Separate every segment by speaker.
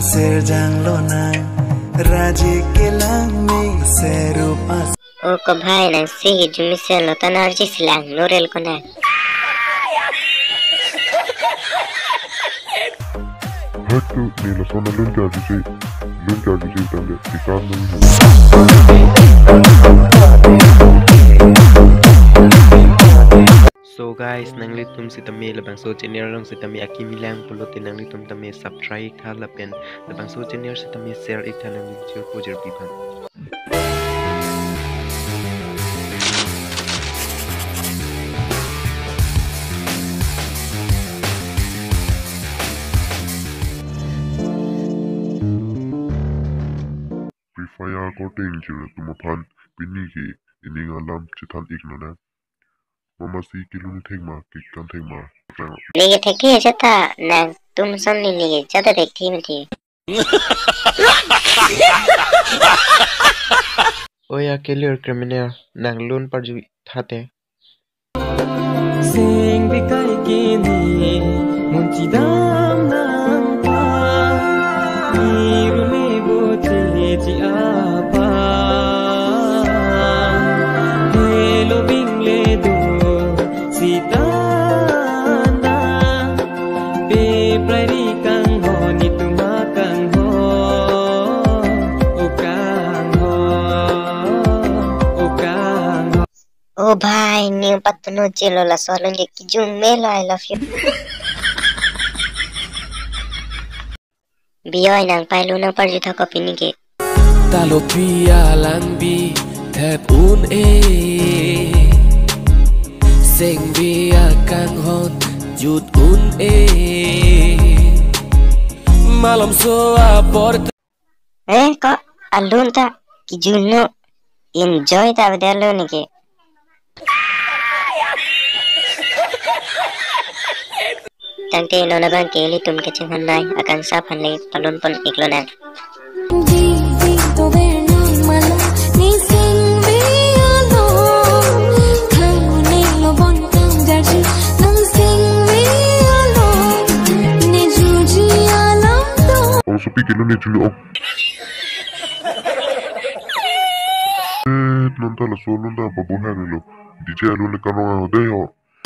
Speaker 1: serjang lonang raji kelang me serupa
Speaker 2: o ko bhai nang si jumisel lo tanarji silang norel kona
Speaker 3: hatu ni la sona lunja gisi tambe kisan nahi hai.
Speaker 4: So guys, nangli tum si tami labang so channel long si tami akimilang pulotin nangli tum tami subscribe tha lapen labang so channel si tami share itha nangli jur pujer bipan.
Speaker 3: Prefaya ko danger tumapan piniki ini ngalam chitan ignona. Mama si kiluni thengma kikan thengma.
Speaker 2: nige theki jata nang tum samni nige jata dekhi mti
Speaker 4: Oya killer criminal nang loan par ju thate.
Speaker 1: sing bikai kini munci dam nang pa irune boche ji apa hello bingle do sitana pe prari kang ho ni tuma kang ho o kang ho
Speaker 2: oh bhai ni patno chelo la solong ge ki jum melo I love you bioi nang pailu nang par ju thako pinige
Speaker 1: talo pia langbi thep un e sing bia kang hon jut un e malam so aport
Speaker 2: ko alun ta ki junno enjoy ta bedalo nige tangte nona bang keli tum ke chengan nai akan sa phanle palon pon iklona
Speaker 5: ji ji to ver no mala ni sing be alo khang nei lo bon kang jarji nang sing be alo ni ju ji alam to
Speaker 3: Om sepi kiluni juli om. Nanta la solo nda babuhan lo. DJ alun le kanong ang deho.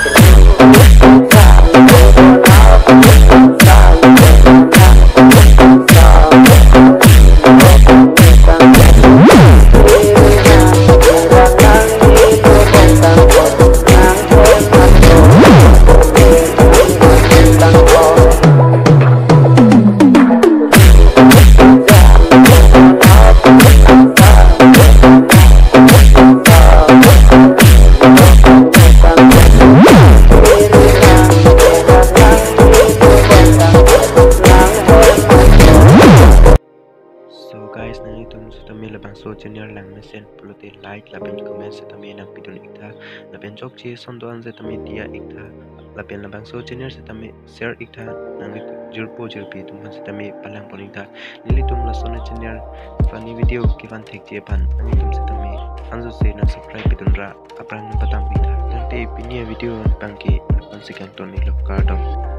Speaker 4: So guys, nangli tum si tami labang so channel lang mesen pulote like lapen comment si tami nang pidun ikta lapen chok chi sondoan si tami dia ikta lapen labang so channel si tami share ikta nangli jurpo jurpi tum si tami palang pon ikta nili tum la sona channel funny video kivan thek je pan nangli tum si tami anjo se na subscribe pidun ra aprang patang ikta nante pinia video pangki pansikan toni lokar dom